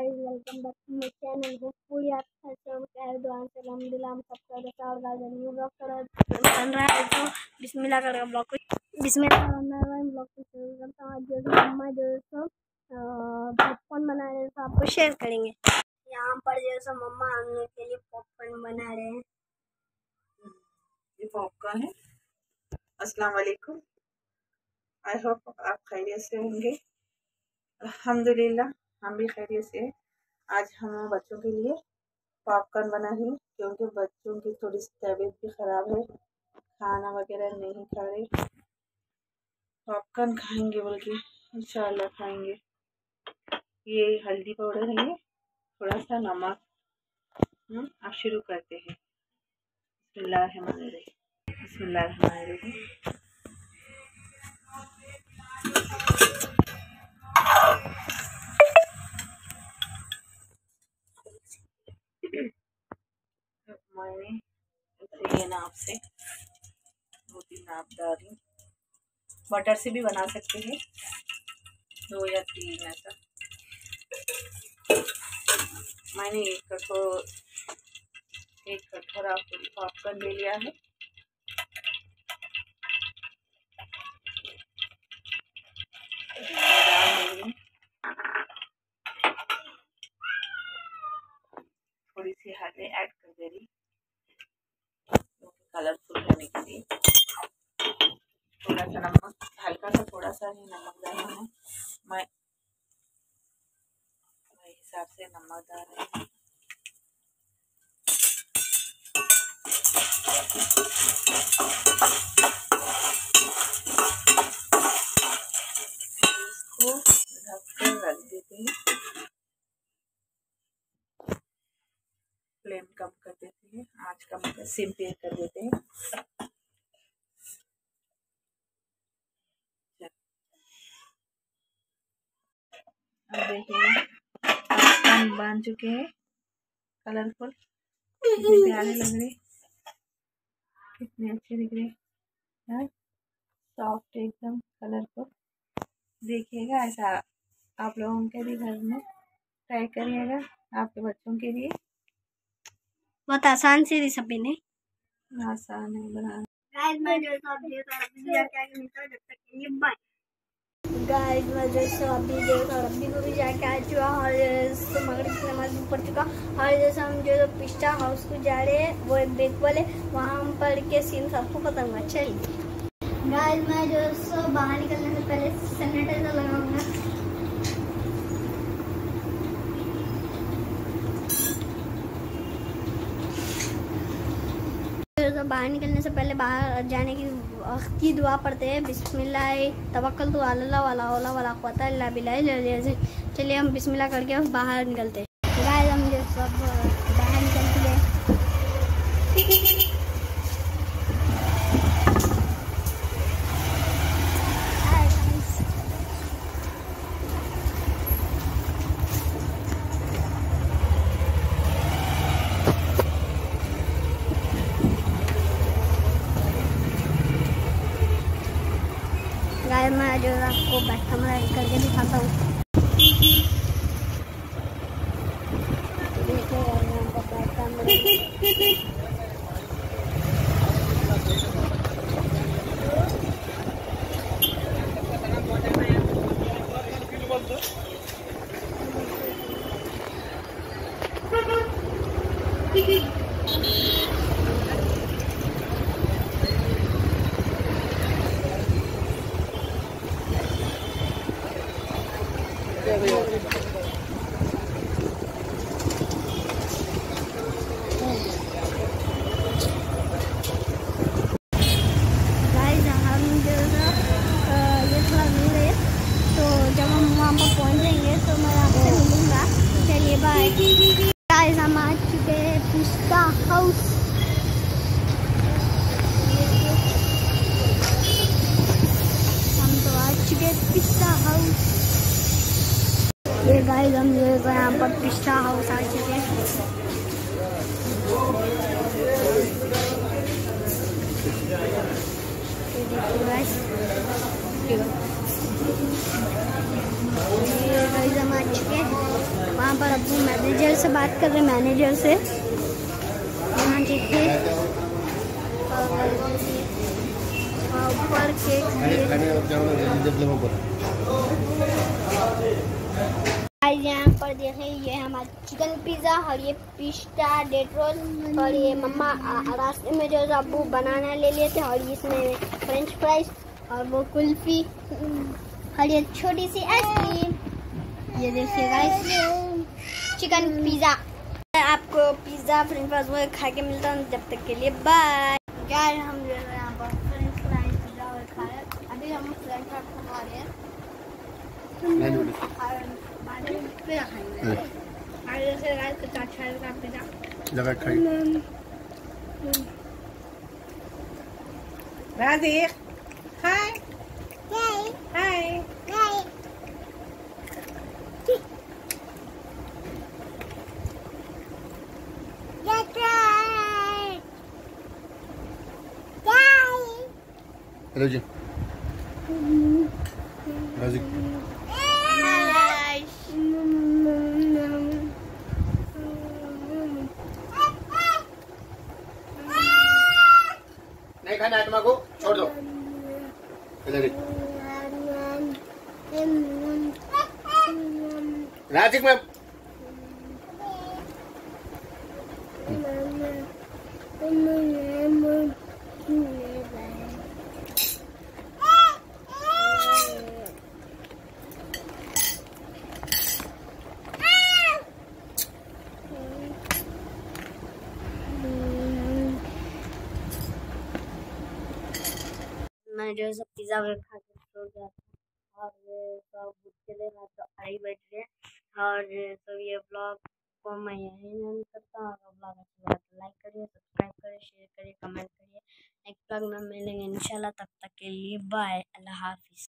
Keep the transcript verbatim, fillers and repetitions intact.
Guys, welcome back to my channel. Hopefully आप सब खैर दुआ से अल्हम्दुलिल्लाह हम सबका अच्छा और गाइस न्यू ब्लॉग बन रहा है तो बिस्मिल्लाह कर ब्लॉग को बिस्मिल्लाह ब्लॉग को शुरू करता हूँ। आज जो मम्मा जो सो पॉपकॉर्न बना रहे हैं तो आपको शेयर करेंगे। यहाँ पर जो सो मम्मा हम लोग के लिए पॉपकॉर्न बना रहे हैं। ये पॉपकॉर्न है। अस्सलाम वालेकुम, आई होप आप खैरियत से होंगे। अल्हम्दुलिल्लाह हम भी खैरियत से हैं। आज हम बच्चों के लिए पॉपकॉर्न बना रही हूँ क्योंकि बच्चों की थोड़ी सी तबीयत भी ख़राब है, खाना वगैरह नहीं खा रहे। पॉपकॉर्न खाएंगे बोल के इंशाल्लाह खाएंगे। ये हल्दी पाउडर है, थोड़ा सा नमक। हम अब शुरू करते हैं। बिस्मिल्लाहिर्रहमानिर्रहीम, बिस्मिल्लाहिर्रहमानिर्रहीम। मैंने ऐसे ये नाप से दो तीन नाप डाल रही हूँ। बटर से भी बना सकते हैं, दो या तीन ऐसा। मैंने एक कटोर एक कटोरा पॉपकॉर्न ले लिया है। थोड़ी सी हल्दी ऐड कर दे रही कलरफुल होने के लिए। थोड़ा सा नमक, हल्का सा थोड़ा सा ही नमक डालना है। मैं मेरे हिसाब से नमक डाल रही हूँ। इसको ढक कर रख देते हैं। फ्लेम कम कर देते हैं, आँच कम कर सिम पे कर देते हैं। अब देखिए पॉपकॉर्न बन चुके हैं, कलरफुल, कितने प्यारे लग रहे, कितने अच्छे दिख रहे, सॉफ्ट एकदम कलरफुल। देखिएगा ऐसा आप लोगों के भी घर में ट्राई करिएगा, आपके बच्चों के लिए। बहुत आसान सी रेसिपी ने आसान है बनाना। गाइस मैं जो सब जो क्या क्या मिलता है जब तक के लिए बाय। गाइस मैं जो सब अभी जो अभी को भी जाके आ चुका और मगरिब की नमाज भी पढ़ चुका और जैसे हम जो पिस्ता हाउस को जा रहे हैं वो एक ब्रेक वाले वहाँ हम पढ़ के सीन सबको बताऊंगा। चलिए गाइस मैं जो सब बाहर निकलने से पहले सैनिटाइजर लगाऊंगा। तो बाहर निकलने से पहले बाहर जाने की वक्त की दुआ पढ़ते हैं। बिस्मिल्लाह तवक्कलतु अल्लाह वाला वाला वाला क़ुव्वता इल्ला बिल्लाह। चलिए हम बिस्मिल्लाह करके बाहर निकलते हैं। गाइस हम जो सब बाहर निकल चुके हैं। गाइस मैं जो आपको बैक कैमरा करके दिखाता हूँ। देखिए यहाँ पर बैक कैमरा गाइस हम आ चुके हैं पिस्ता हाउस। हम तो आ चुके हैं पिस्ता हाउस। ये गाइस हम जो है यहाँ पर पिस्ता हाउस आ चुके हैं। ये देखिए गाइस, ये गाइस हम आ चुके हैं। वहाँ पर अब्बू मैनेजर से बात कर रहे हैं, मैनेजर से। यहाँ देखिए ऊपर केक यहाँ पर देखें, ये हमारा चिकन पिज़्ज़ा और ये पिस्ता डेट रोल, और ये मम्मा रास्ते में जो अब्बू बनाना ले लिए थे, और इसमें फ्रेंच फ्राइज और वो कुल्फी और ये छोटी सी आइसक्रीम। ये देखिए गाइस चिकन पिज़्ज़ा। आपको पिज़्ज़ा फ्रेंच फ्राइज वो खा के मिलता हूँ, जब तक के लिए बाय। क्या है हम जो है यहाँ पर फ्रेंच फ्राइज पिज़्ज़ा और खा रहे हैं। अभी हम फ्रेंच फ्राइज खा रहे हैं। राज़ी हाय हाय हेलो जी राज़ी नहीं खाना है तुम्हारा, छोड़ दो इधर। राजिक में मैं जो है पिज़्ज़ा वगैरह खा के सो गया था, और सब उठ के देखा तो आई बैठ गए। और तो ये ब्लॉग को मैं यहीं एंड करता हूँ। और ब्लॉग अच्छा लगा तो लाइक करिए, सब्सक्राइब करिए, शेयर करिए, कमेंट करिए। नेक्स्ट ब्लॉग में मिलेंगे इंशाल्लाह, तब तक के लिए बाय, अल्लाह हाफिज़।